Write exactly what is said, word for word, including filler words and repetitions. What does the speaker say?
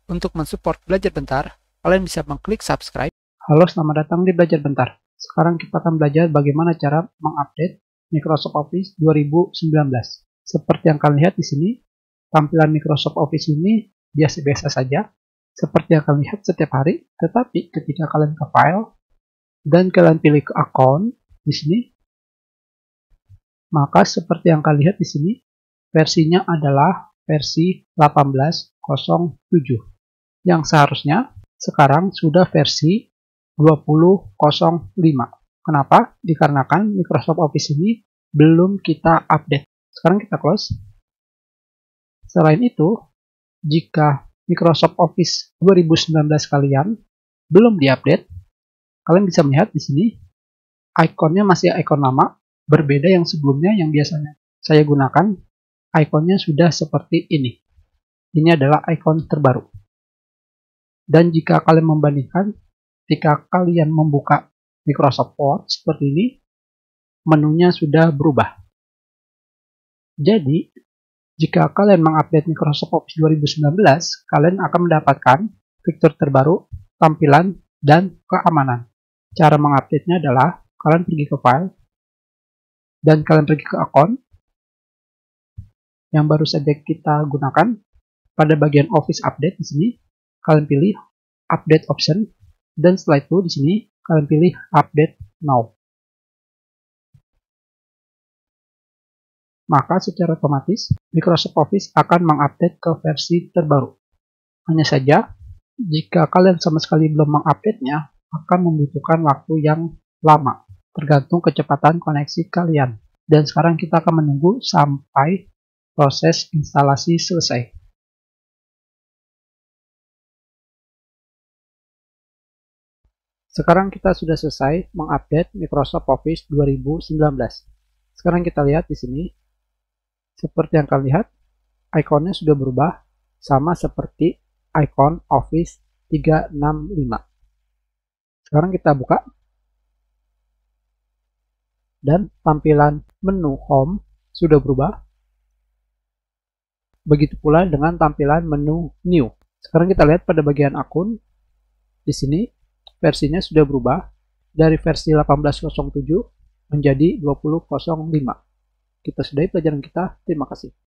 Untuk mensupport Belajar Bentar, kalian bisa mengklik subscribe. Halo, selamat datang di Belajar Bentar. Sekarang kita akan belajar bagaimana cara mengupdate Microsoft Office dua ribu sembilan belas. Seperti yang kalian lihat di sini, tampilan Microsoft Office ini biasa-biasa saja, seperti yang kalian lihat setiap hari. Tetapi ketika kalian ke File dan kalian pilih ke Account di sini, maka seperti yang kalian lihat di sini, versinya adalah versi delapan belas nol tujuh. Yang seharusnya sekarang sudah versi dua puluh nol lima. Kenapa? Dikarenakan Microsoft Office ini belum kita update. Sekarang kita close. Selain itu, jika Microsoft Office dua ribu sembilan belas kalian belum diupdate, kalian bisa melihat di sini ikonnya masih ikon lama, berbeda yang sebelumnya yang biasanya saya gunakan, ikonnya sudah seperti ini. Ini adalah ikon terbaru. Dan jika kalian membandingkan, ketika kalian membuka Microsoft Word seperti ini, menunya sudah berubah. Jadi, jika kalian mengupdate Microsoft Office dua ribu sembilan belas, kalian akan mendapatkan fitur terbaru, tampilan, dan keamanan. Cara mengupdate-nya adalah, kalian pergi ke File, dan kalian pergi ke Account, yang baru saja kita gunakan. Pada bagian Office Update di sini, kalian pilih Update Option, dan setelah itu di sini kalian pilih Update Now. Maka secara otomatis Microsoft Office akan mengupdate ke versi terbaru. Hanya saja, jika kalian sama sekali belum mengupdate-nya, akan membutuhkan waktu yang lama, tergantung kecepatan koneksi kalian. Dan sekarang kita akan menunggu sampai proses instalasi selesai. Sekarang kita sudah selesai mengupdate Microsoft Office dua ribu sembilan belas. Sekarang kita lihat di sini, seperti yang kalian lihat, ikonnya sudah berubah sama seperti ikon Office tiga enam lima. Sekarang kita buka, dan tampilan menu Home sudah berubah. Begitu pula dengan tampilan menu New. Sekarang kita lihat pada bagian akun, di sini versinya sudah berubah dari versi delapan belas nol tujuh menjadi dua puluh nol lima. Kita sudahi pelajaran kita. Terima kasih.